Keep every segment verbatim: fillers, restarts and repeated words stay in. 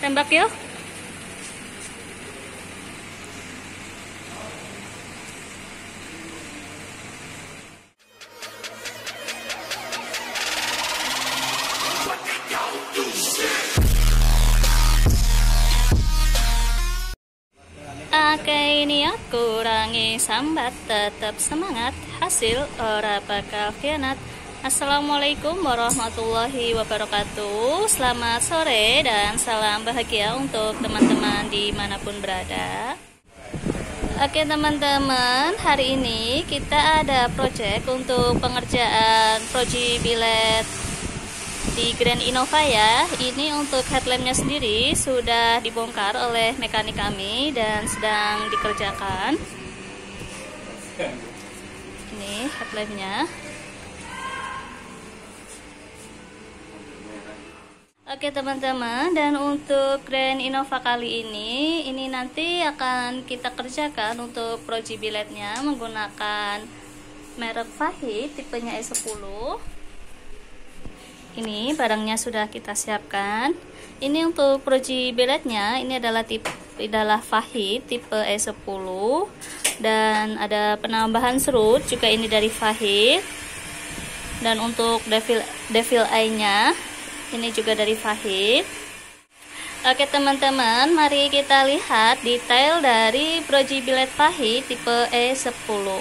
Tembak yuk. Oke, ini ya, kurangi sambat, tetap semangat, hasil ora bakal khianat. Assalamualaikum warahmatullahi wabarakatuh. Selamat sore dan salam bahagia untuk teman-teman dimanapun berada. Oke teman-teman, hari ini kita ada project untuk pengerjaan proji bilet di Grand Innova ya. Ini untuk headlampnya sendiri sudah dibongkar oleh mekanik kami dan sedang dikerjakan. Ini headlampnya. Oke teman-teman, dan untuk Grand Innova kali ini, ini nanti akan kita kerjakan untuk proji biletnya menggunakan merek Fahid tipenya E sepuluh. Ini barangnya sudah kita siapkan. Ini untuk proji biletnya, ini adalah tipe adalah Fahid tipe E sepuluh dan ada penambahan serut juga ini dari Fahid. Dan untuk devil devil eye-nya ini juga dari Fahid. Oke teman-teman, mari kita lihat detail dari proji bilet Fahid tipe E sepuluh.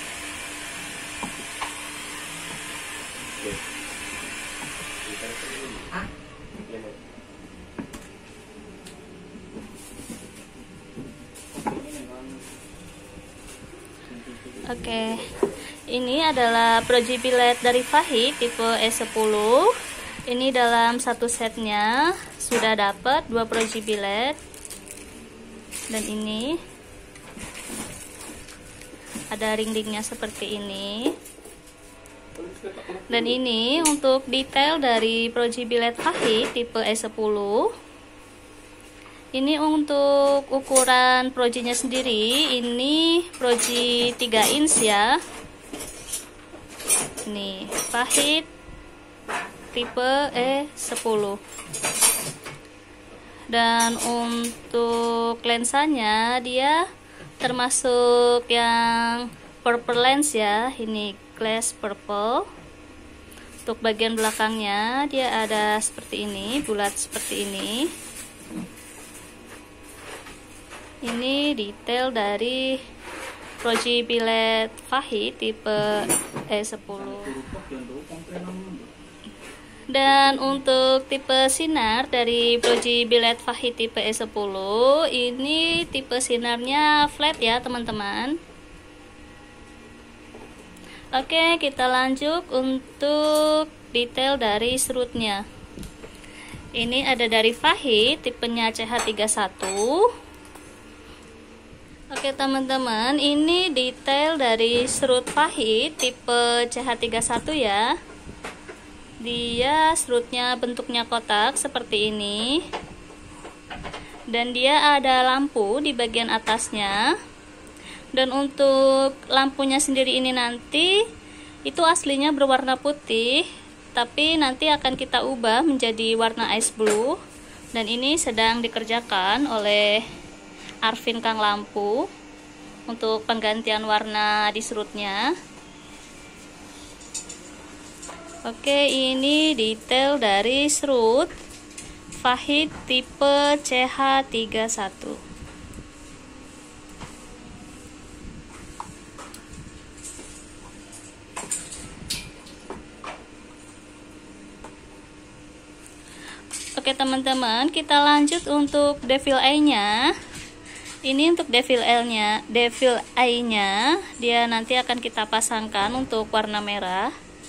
Oke, ini adalah proji bilet dari Fahid tipe E sepuluh. Ini dalam satu setnya sudah dapat dua proji bilet. Dan ini ada ring-ringnya seperti ini. Dan ini untuk detail dari proji bilet Fahid tipe E sepuluh. Ini untuk ukuran projinya sendiri, ini proji tiga inch ya. Ini Fahid tipe E sepuluh. Dan untuk lensanya dia termasuk yang purple lens ya. Ini glass purple. Untuk bagian belakangnya dia ada seperti ini, bulat seperti ini. Ini detail dari proji bilet Fahid tipe E sepuluh. Dan untuk tipe sinar dari proji bilet Fahid tipe E sepuluh, ini tipe sinarnya flat ya teman-teman. Oke, kita lanjut untuk detail dari serutnya. Ini ada dari Fahid tipenya C H tiga puluh satu. Oke teman-teman, ini detail dari serut Fahid tipe C H tiga puluh satu ya. Dia serutnya bentuknya kotak seperti ini. Dan dia ada lampu di bagian atasnya. Dan untuk lampunya sendiri ini nanti itu aslinya berwarna putih, tapi nanti akan kita ubah menjadi warna ice blue. Dan ini sedang dikerjakan oleh Arvin Kang Lampu untuk penggantian warna di serutnya. Oke, ini detail dari serut Fahid tipe C H tiga puluh satu. Oke teman-teman, kita lanjut untuk devil eye-nya. Ini untuk devil eye-nya, devil eye-nya dia nanti akan kita pasangkan untuk warna merah.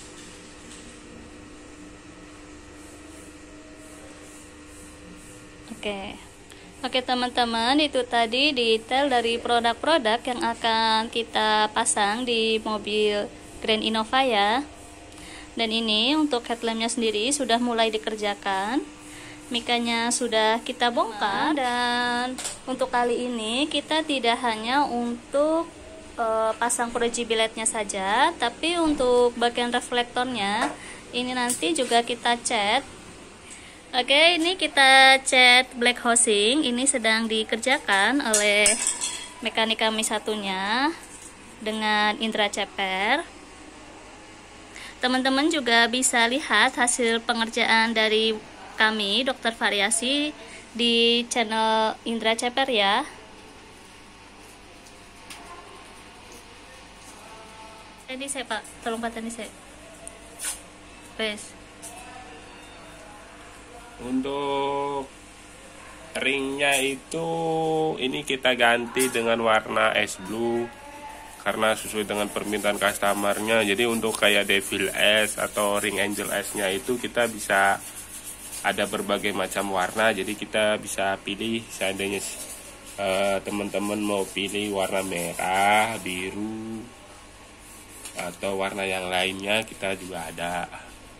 Oke. Oke teman-teman, itu tadi detail dari produk-produk yang akan kita pasang di mobil Grand Innova ya. Dan ini untuk headlampnya sendiri sudah mulai dikerjakan. Mikanya sudah kita bongkar, dan untuk kali ini kita tidak hanya untuk e, pasang proji biletnya saja, tapi untuk bagian reflektornya ini nanti juga kita cat Oke, ini kita cat black housing. Ini sedang dikerjakan oleh mekanik kami satunya dengan Indra Ceper. Teman-teman juga bisa lihat hasil pengerjaan dari kami, Dokter Variasi, di channel Indra Ceper ya. Ini saya Pak, tolong Pak ini saya. Wes. Untuk ringnya itu ini kita ganti dengan warna ice blue karena sesuai dengan permintaan customernya. Jadi untuk kayak Devil S atau Ring Angel S-nya itu kita bisa ada berbagai macam warna. Jadi kita bisa pilih seandainya eh, teman-teman mau pilih warna merah, biru atau warna yang lainnya, kita juga ada.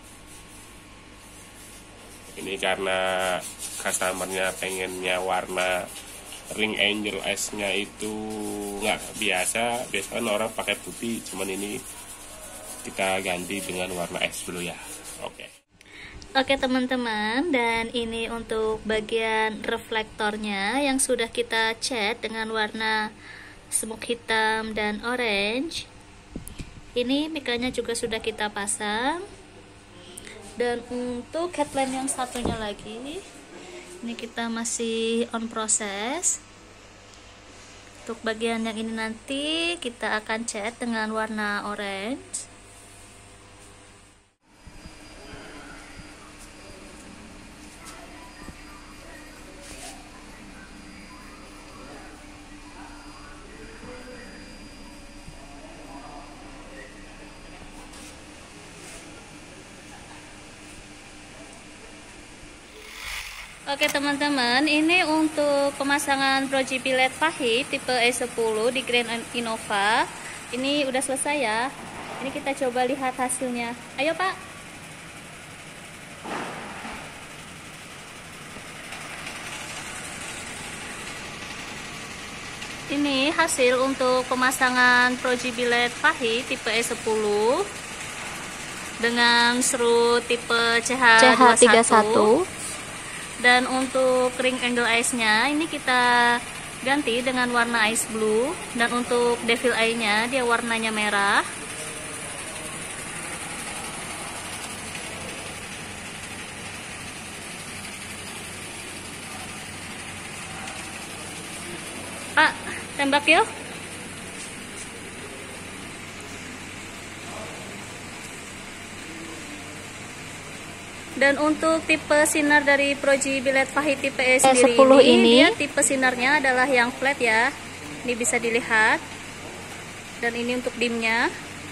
Ini karena customernya pengennya warna Ring Angel S-nya itu nggak biasa. Biasanya orang pakai putih, cuman ini kita ganti dengan warna ice blue ya. Oke. Oke teman-teman, dan ini untuk bagian reflektornya yang sudah kita cat dengan warna smoke hitam dan orange. Ini mikanya juga sudah kita pasang. Dan untuk headlamp yang satunya lagi, ini kita masih on proses. Untuk bagian yang ini nanti kita akan cat dengan warna orange. Oke teman-teman, ini untuk pemasangan proji bilet pahit tipe E sepuluh di Grand Innova. Ini udah selesai ya. Ini kita coba lihat hasilnya. Ayo Pak. Ini hasil untuk pemasangan proji bilet pahit tipe E sepuluh dengan serut tipe C H tiga puluh satu. Dan untuk ring angle ice-nya ini kita ganti dengan warna ice blue. Dan untuk devil eye-nya dia warnanya merah. Pak, tembak yuk. Dan untuk tipe sinar dari proji bilet pahit tipe E sendiri ini, ini dia tipe sinarnya adalah yang flat ya. Ini bisa dilihat. Dan ini untuk dimnya.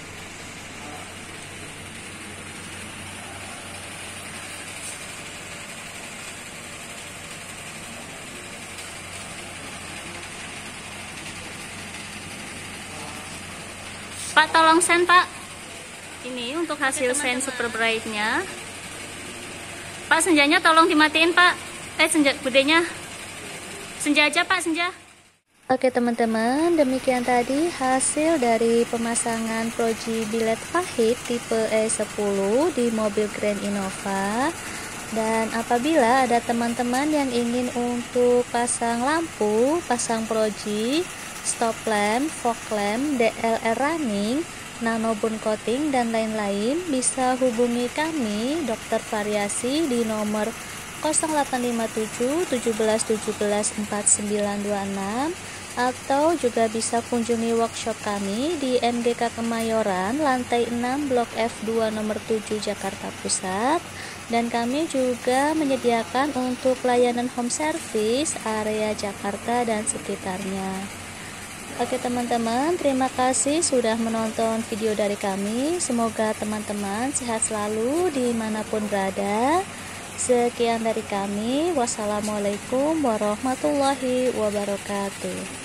Pak tolong sen Pak. Ini untuk hasil sen super bright-nya. Pak, senjanya tolong dimatiin Pak. Eh senja budenya. Senja aja Pak, senja. Oke teman-teman, demikian tadi hasil dari pemasangan proji bilet pahit tipe E sepuluh di mobil Grand Innova. Dan apabila ada teman-teman yang ingin untuk pasang lampu, pasang proji, stop lamp, fog lamp, D L R running, nano bone coating dan lain-lain, bisa hubungi kami Dokter Variasi di nomor nol delapan lima tujuh tujuh satu tujuh empat sembilan dua enam atau juga bisa kunjungi workshop kami di M G K Kemayoran lantai enam Blok F dua nomor tujuh Jakarta Pusat. Dan kami juga menyediakan untuk layanan home service area Jakarta dan sekitarnya. Oke teman-teman, terima kasih sudah menonton video dari kami. Semoga teman-teman sehat selalu dimanapun berada. Sekian dari kami. Wassalamualaikum warahmatullahi wabarakatuh.